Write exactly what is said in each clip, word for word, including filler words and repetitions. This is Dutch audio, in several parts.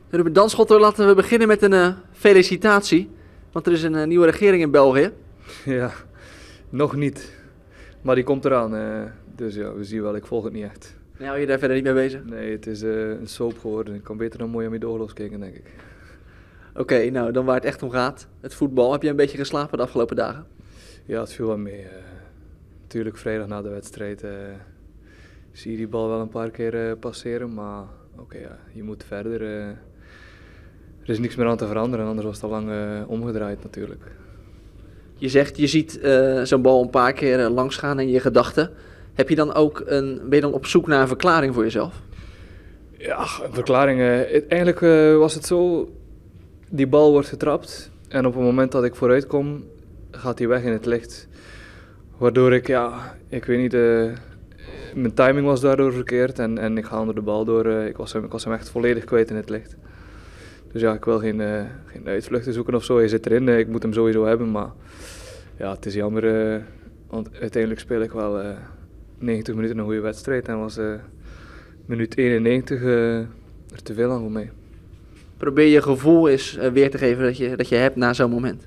Ruben Danschotto, laten we beginnen met een uh, felicitatie. Want er is een uh, nieuwe regering in België. Ja, nog niet. Maar die komt eraan. Uh, dus ja, we zien wel. Ik volg het niet echt. Nee, hou je daar verder niet mee bezig? Nee, het is uh, een soap geworden. Ik kan beter dan mooi aan mijn doorloos kijken, denk ik. Oké, okay, nou dan waar het echt om gaat. Het voetbal. Heb je een beetje geslapen de afgelopen dagen? Ja, het viel wel mee. Uh, natuurlijk vrijdag na de wedstrijd uh, zie je die bal wel een paar keer uh, passeren. Maar oké, okay, ja, je moet verder. Uh, er is niks meer aan te veranderen, anders was het al lang uh, omgedraaid natuurlijk. Je zegt, je ziet uh, zo'n bal een paar keer uh, langs gaan in je gedachten. Heb je dan ook een, ben je dan op zoek naar een verklaring voor jezelf? Ja, een verklaring. Uh, eigenlijk uh, was het zo, die bal wordt getrapt en op het moment dat ik vooruit kom, gaat hij weg in het licht. Waardoor ik, ja, ik weet niet, uh, mijn timing was daardoor verkeerd en, en ik ga onder de bal door. Uh, ik, was hem, ik was hem echt volledig kwijt in het licht. Dus ja, ik wil geen, uh, geen uitvluchten zoeken of zo. Hij zit erin, uh, ik moet hem sowieso hebben, maar ja, het is jammer, uh, want uiteindelijk speel ik wel uh, negentig minuten een goede wedstrijd en was uh, minuut eenennegentig uh, er te veel aan voor mij. Probeer je gevoel eens uh, weer te geven dat je, dat je hebt na zo'n moment.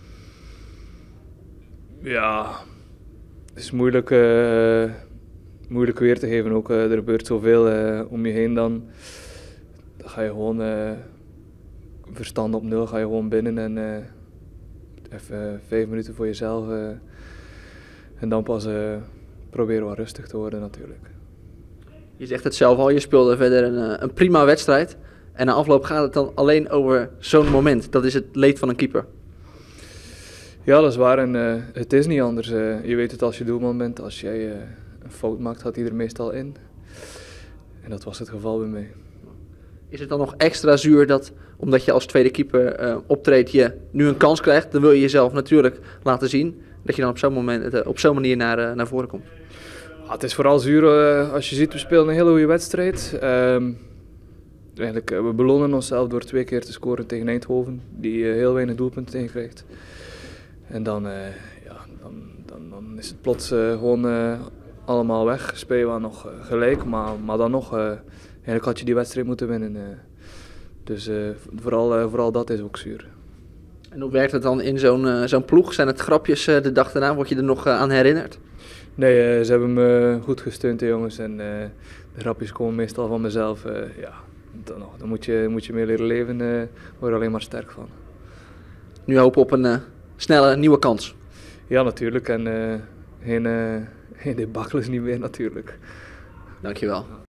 Ja, het is moeilijk, uh, moeilijk weer te geven ook. Uh, er gebeurt zoveel uh, om je heen dan. Dan ga je gewoon uh, verstand op nul, ga je gewoon binnen en uh, even vijf minuten voor jezelf. Uh, en dan pas uh, proberen wat rustig te worden natuurlijk. Je zegt het zelf al, je speelde verder een, een prima wedstrijd. En na afloop gaat het dan alleen over zo'n moment. Dat is het leed van een keeper. Ja, dat is waar en uh, het is niet anders. Uh, je weet het als je doelman bent, als jij uh, een fout maakt, gaat hij er meestal in. En dat was het geval bij mij. Is het dan nog extra zuur dat, omdat je als tweede keeper uh, optreedt, je nu een kans krijgt? Dan wil je jezelf natuurlijk laten zien dat je dan op zo'n moment, uh, op zo'n manier naar, uh, naar voren komt. Ja, het is vooral zuur uh, als je ziet, we spelen een hele goede wedstrijd. Uh, eigenlijk, uh, we belonen onszelf door twee keer te scoren tegen Eindhoven, die uh, heel weinig doelpunten tegenkrijgt. En dan, uh, ja, dan, dan, dan is het plots uh, gewoon uh, allemaal weg. Spelen we nog uh, gelijk, maar, maar dan nog, uh, eigenlijk had je die wedstrijd moeten winnen. Uh. Dus uh, vooral, uh, vooral dat is ook zuur. En hoe werkt het dan in zo'n uh, zo'n ploeg? Zijn het grapjes uh, de dag daarna? Word je er nog uh, aan herinnerd? Nee, uh, ze hebben me goed gesteund, de jongens. En uh, de grapjes komen meestal van mezelf. Uh, ja, dan, dan moet, je, moet je mee leren leven, uh, word je er alleen maar sterk van. Nu hopen op een uh, snelle nieuwe kans. Ja, natuurlijk. En uh, geen, uh, geen debakkels niet meer natuurlijk. Dankjewel.